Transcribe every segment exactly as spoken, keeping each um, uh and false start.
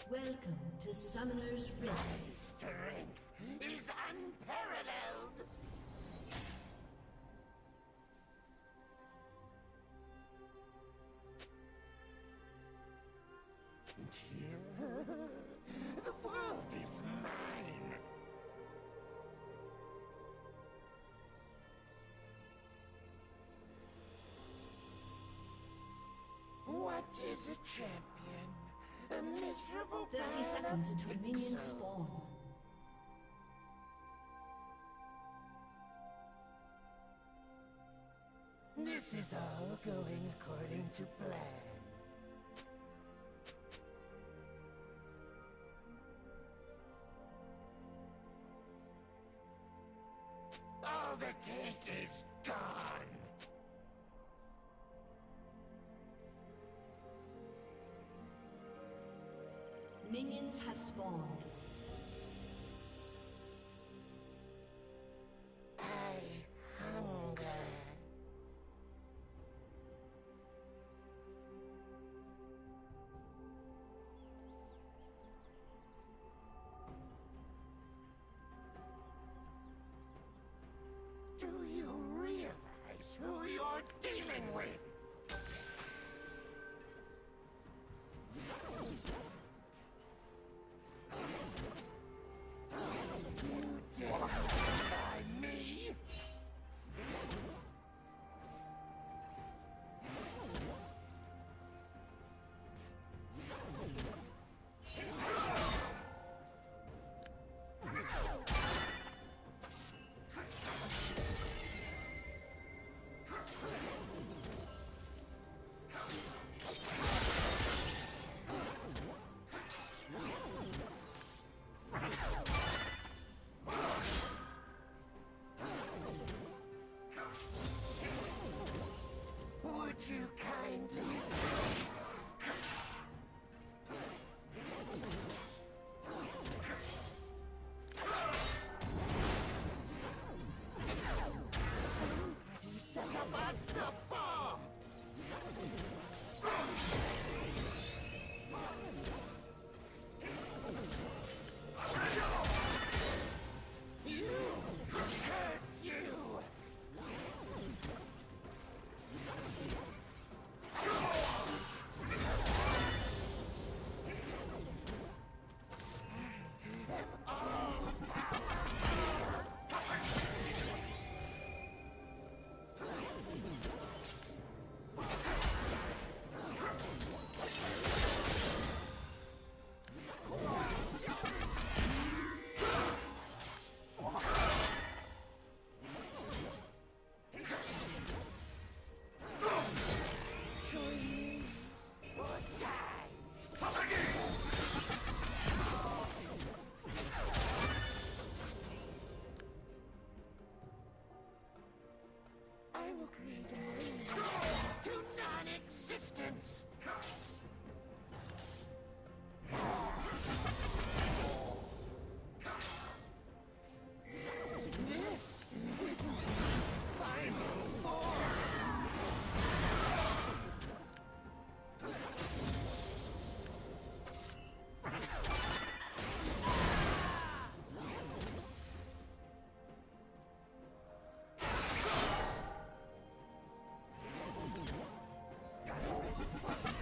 Welcome to Summoner's Rift. My strength is unparalleled! The world is mine! What is a champion? A miserable thirty seconds until minions spawn. This is all going according to plan. All the cake is gone! Minions have spawned. I hunger. Do you realize who you're dealing with? You dare defy me? Would you kindly? Somebody set up a snuff bomb! You! Curse you! Join me or die! I will create a marine to non-existence! This is my final form! Got a present for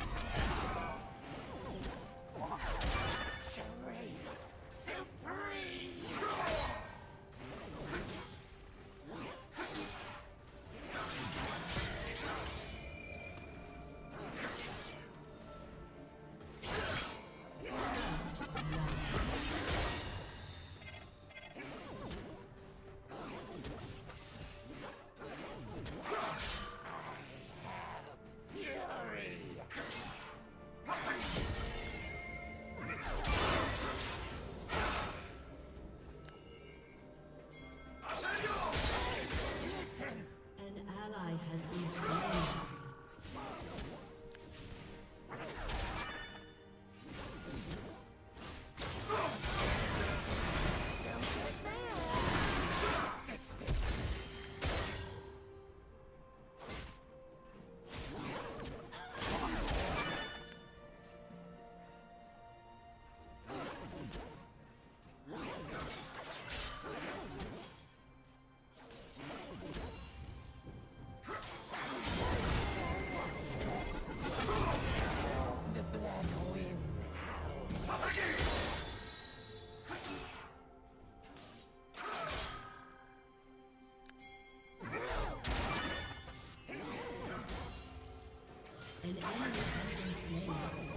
An enemy has been slain.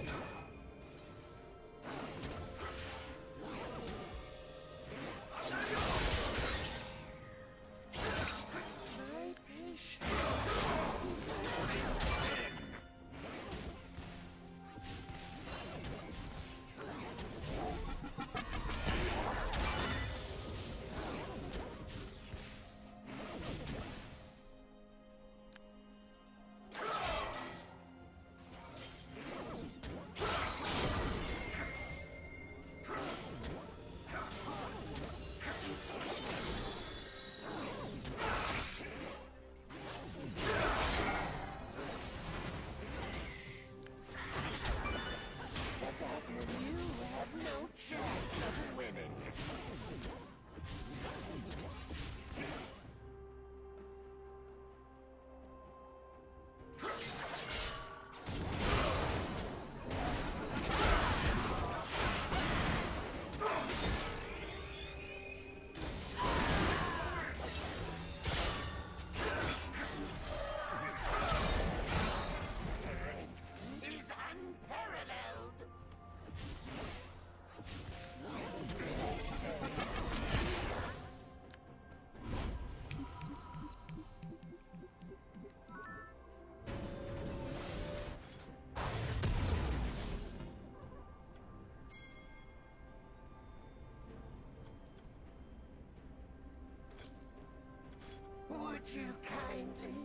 Would you kindly?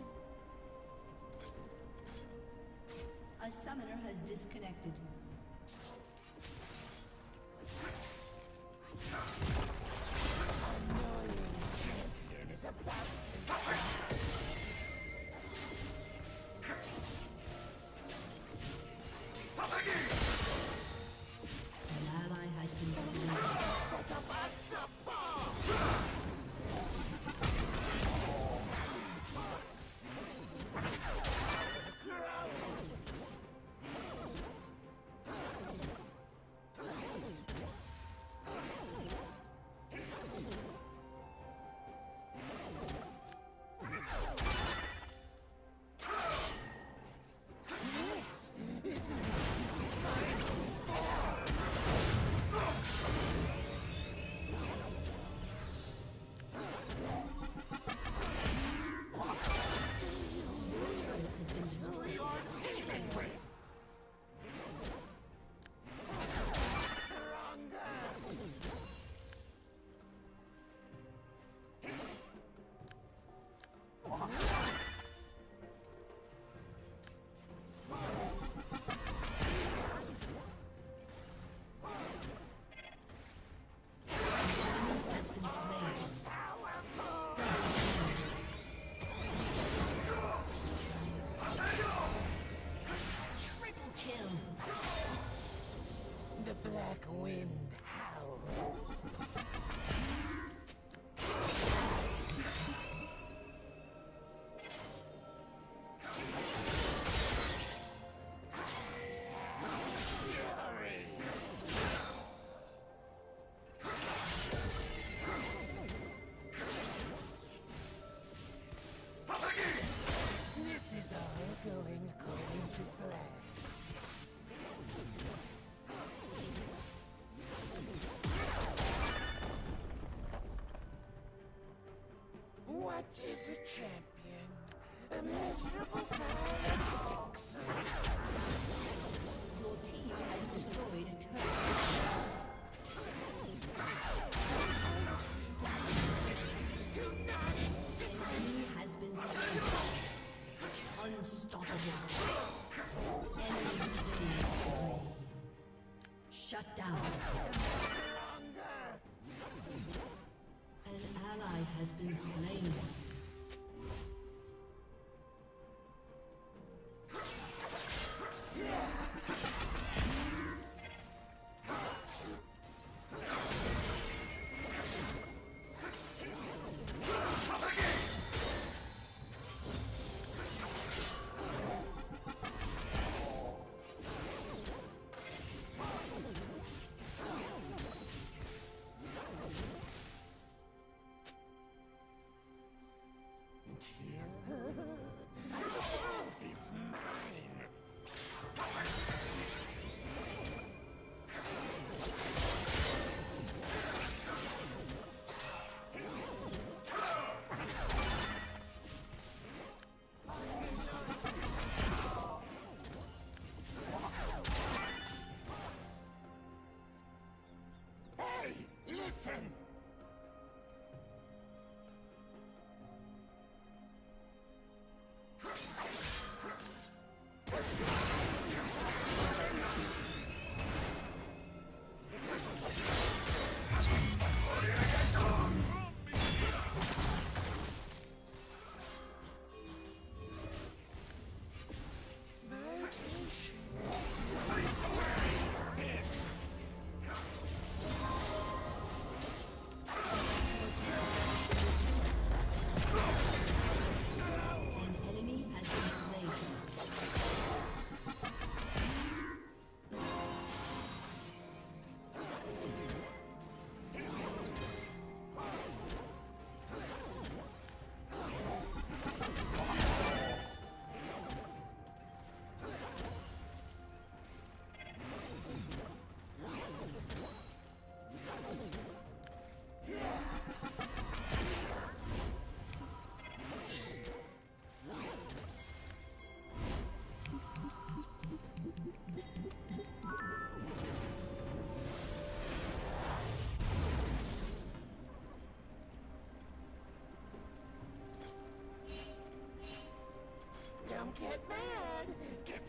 A summoner has disconnected. Annoying champion is about to An ally has been slain. set up the bomb! Going according to plan. What is a champion? A miserable pile of boxer. Your team has destroyed a turret. Do not insist. Enemy has been slain. Unstoppable. Enemy slain. Shut down. An ally has been slain.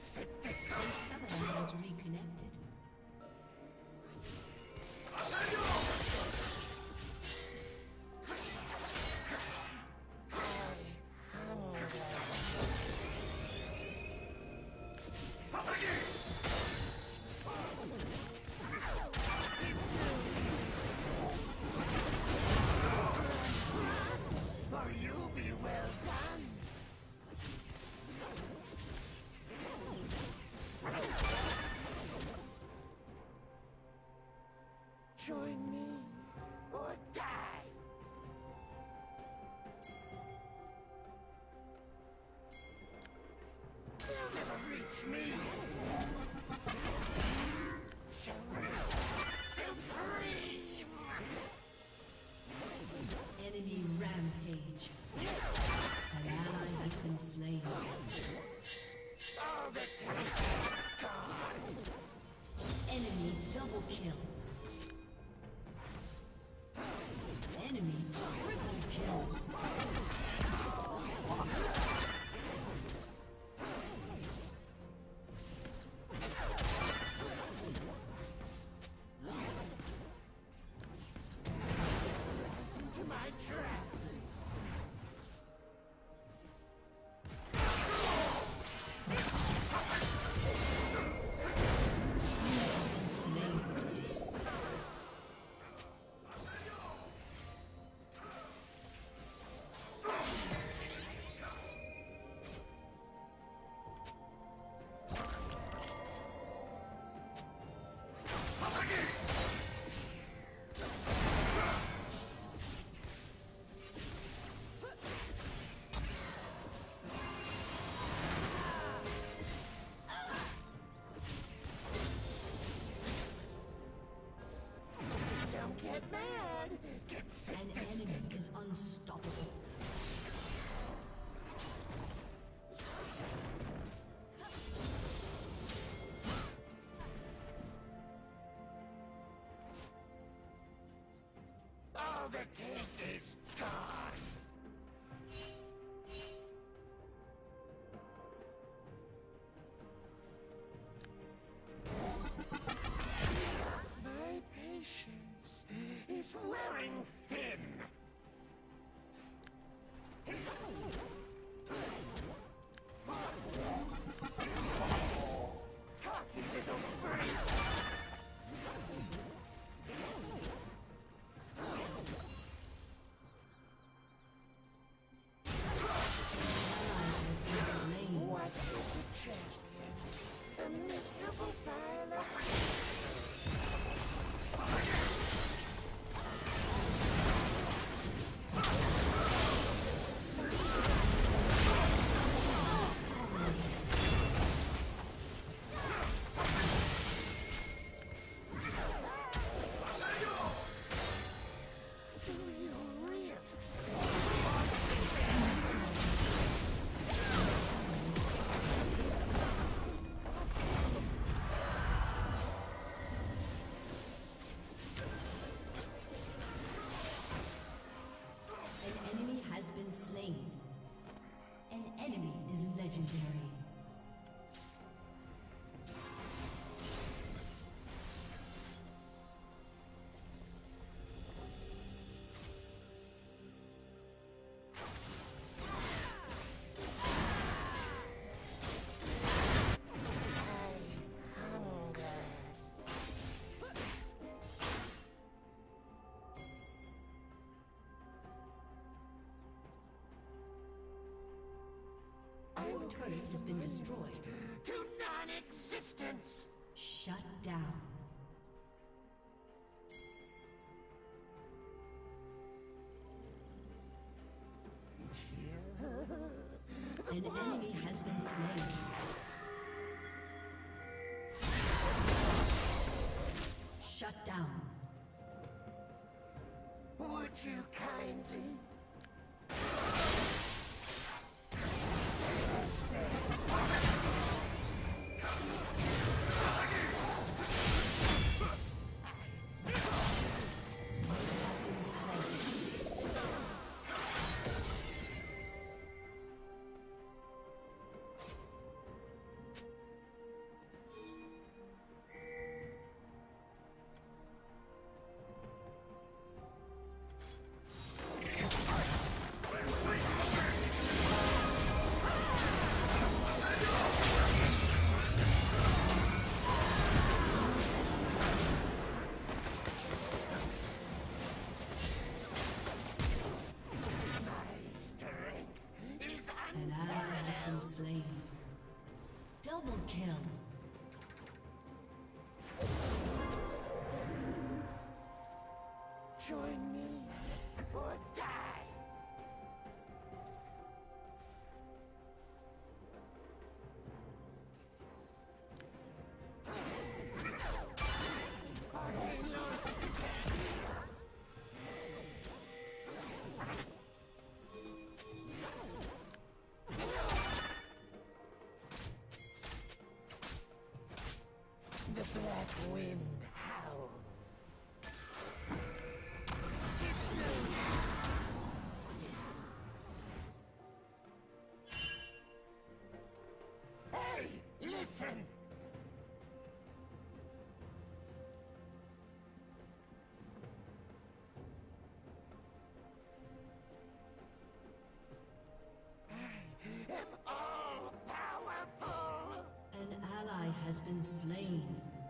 sadistic. A summoner has reconnected. Join me or die. They'll never reach me. Supreme. Enemy rampage. An ally has been slain. All the cake is gone. Enemy double kill. Enemy triple kill. Into my trap. Get mad. Get sadistic. An enemy is unstoppable. All the cake is gone. My patience is wearing thin. Cocky little freak. What is a champion? A miserable pile of... Slain. An enemy is legendary. Your turret has been destroyed. To non-existence. Shut down. An enemy has been slain. Shut down. Would you kindly? slain. Double kill. Join me or die. The black wind howls. Hey, listen! I am all powerful! An ally has been slain.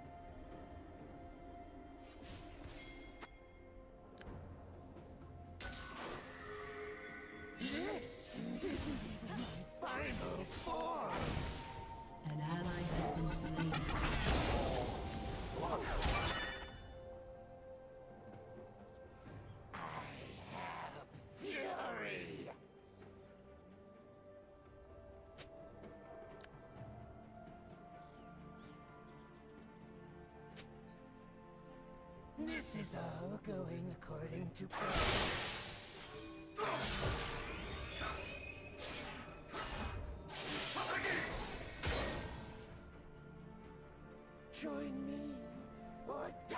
This isn't even my final form! An ally has been slain. I have fury! This is all going according to plan. Join me or die.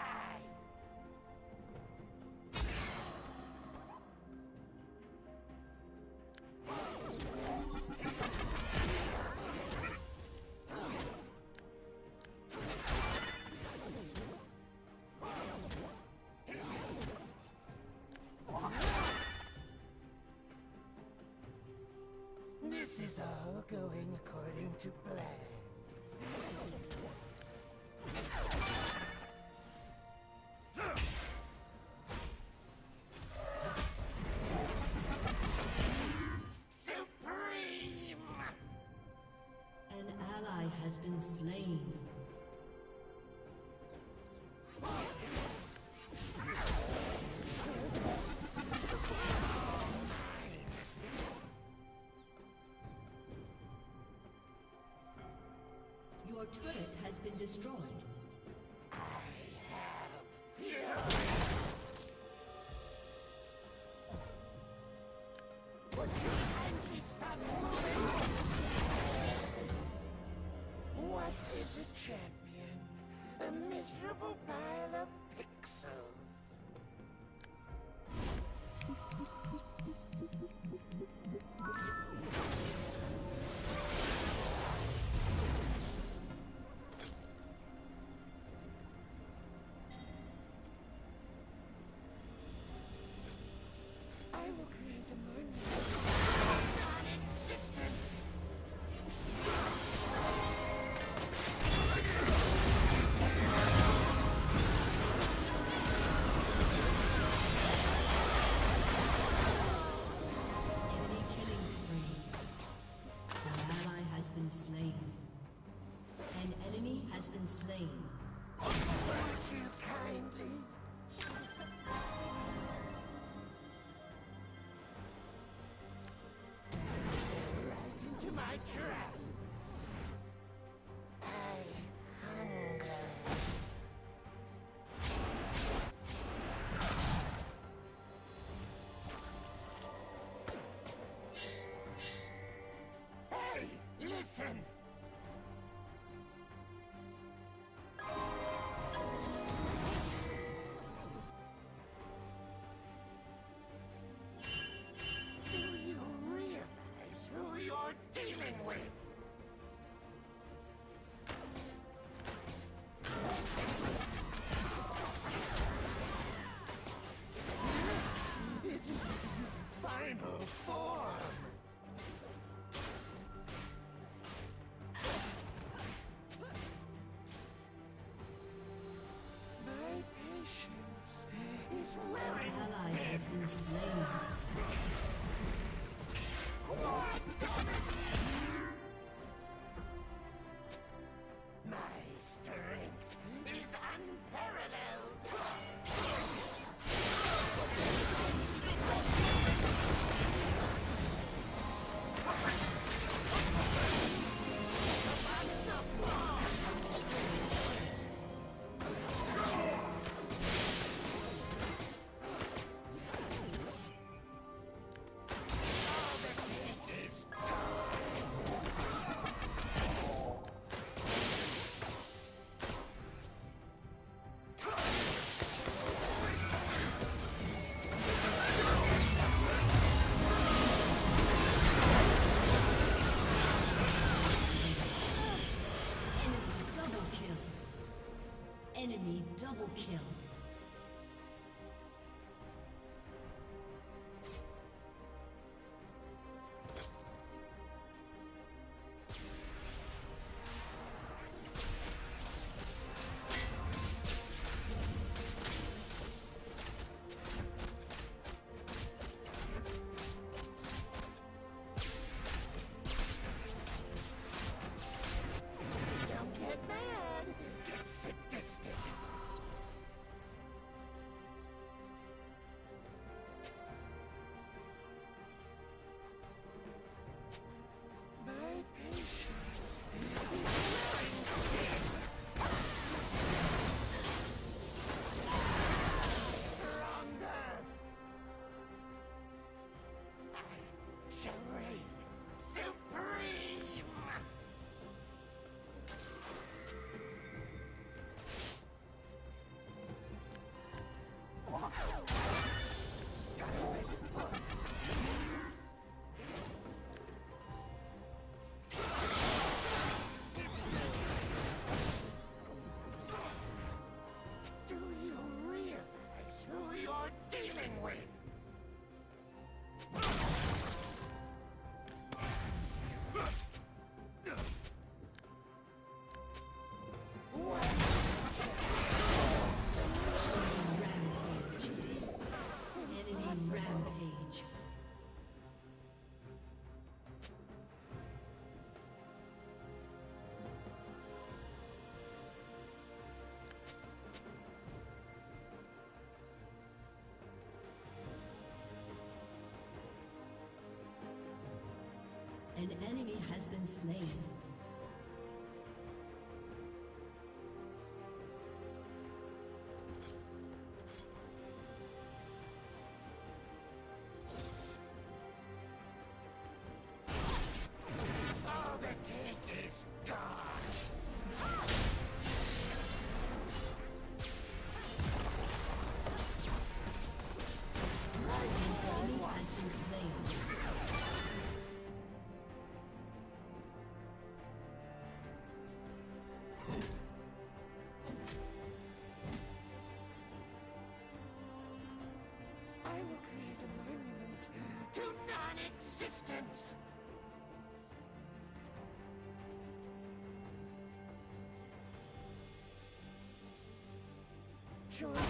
This is all going according to plan. Supreme! An ally has been slain. Your turret has been destroyed. I have fury! Would you kindly stop moving? What is a champion? A miserable pile of pixels. I will create a monument. Non-existence. Enemy killing spree. An ally has been slain. An enemy has been slain. Would you kindly? Right into my trap. I hunger. Hey, listen! Do you realize who you're dealing with? Double kill. An enemy has been slain. All the cake is gone. An enemy has been slain. I will create a monument to non-existence. Join me.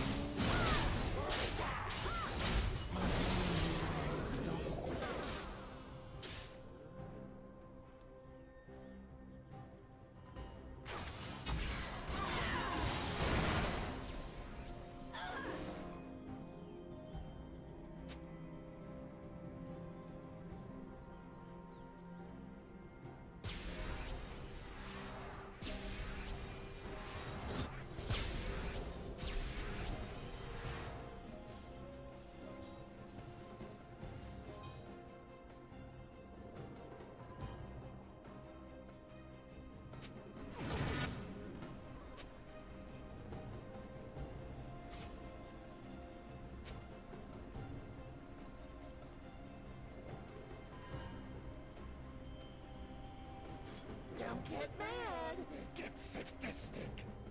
Don't get mad, get sadistic.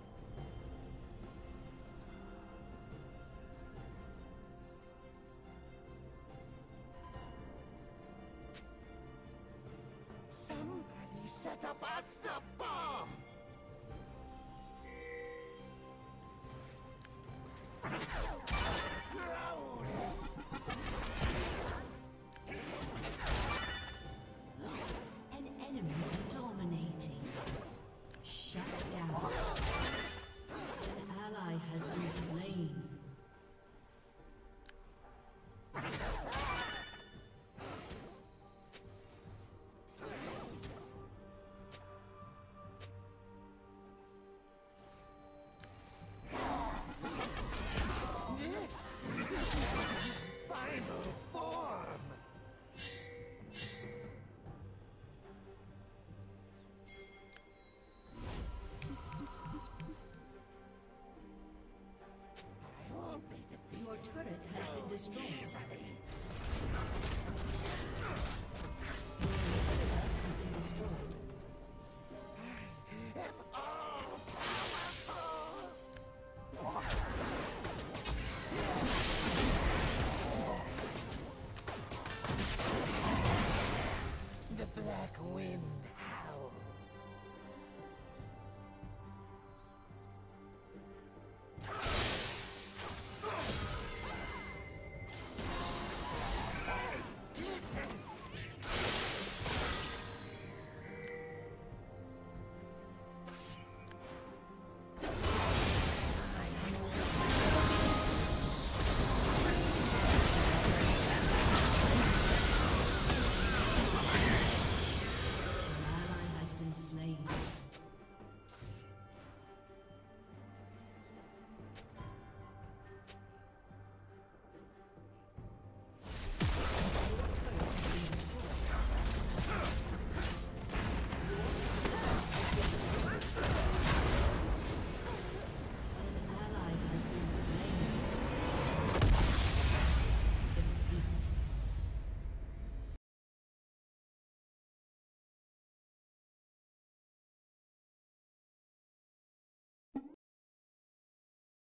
Somebody set up us the bomb!